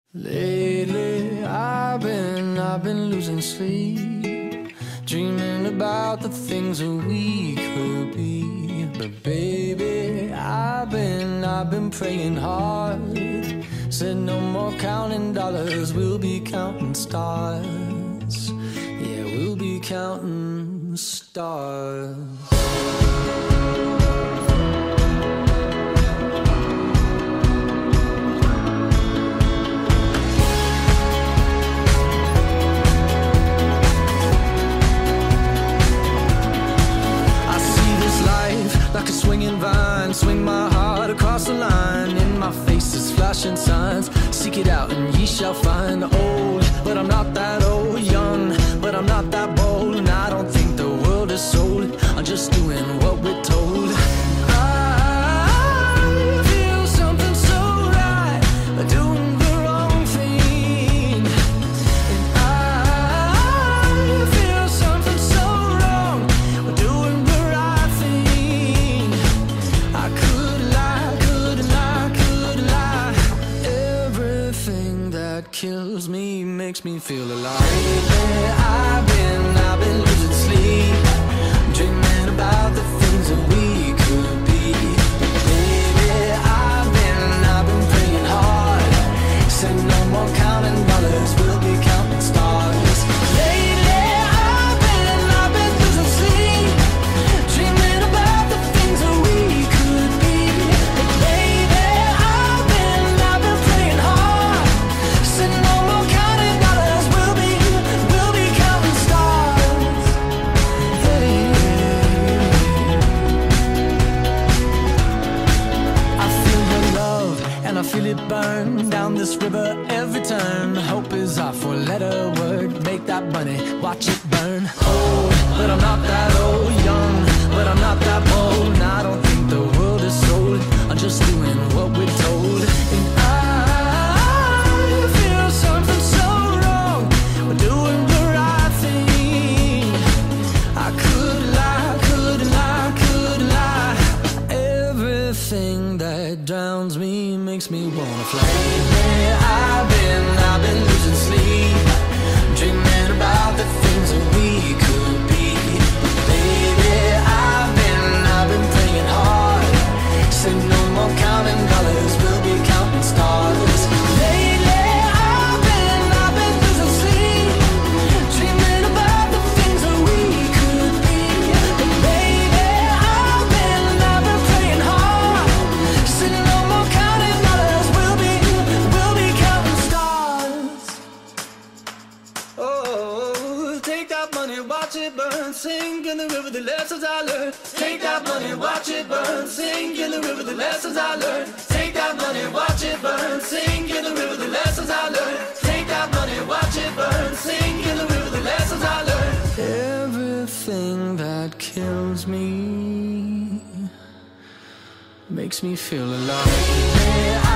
Lately, I've been losing sleep, dreaming about the things that we could be. But baby, I've been praying hard. Said no more counting dollars, we'll be counting stars. Yeah, we'll be counting stars. Like a swinging vine, swing my heart across the line. In my face is flashing signs. Seek it out and ye shall find. Old, but I'm not that old. Young, but I'm not that bold. And I don't think the world is sold. I'm just doing what we're told. I feel something so right, doing the wrong thing. And I feel something so wrong, doing the right thing. I could lie, could lie, could lie. Everything that kills me makes me feel alive. Lately, I've been losing sleep, dreaming about the things that we could be. Baby, I've been praying hard. Said no more counting dollars, we'll be counting stars. Lately, I've been losing sleep, dreaming about the things that we could be. Baby, I've been praying hard. Said no more counting dollars, we'll be counting stars. Hey. I feel your love and I feel it burn down this river every turn. Hope is our four-letter word. Make that money, watch it burn. Old, but I'm not that old. Young, but I'm not that bold. And I don't think the world is sold. I'm just doing what we're told. And I feel something so wrong, we're doing the right thing. I could lie, could lie, could lie. Everything that drowns me makes me wanna fly. Lately, I've been losing sleep, dreaming about the things that we could be. Baby, I've been praying hard. Said no more counting dollars, we'll be counting stars. Lately, I've been losing sleep, dreaming about the things that we could be. But baby, I've been praying hard. Said no more counting dollars, we'll be counting stars. Oh, take that money, watch it burn, sink in the river, the lessons I learned. Take that money, watch it burn, sink in the river, the lessons I learned. Take that money, watch it burn, sink in the river, the lessons I learned. Take that money, watch it burn, sink in the river, the lessons I learned. Everything that kills me makes me feel alive.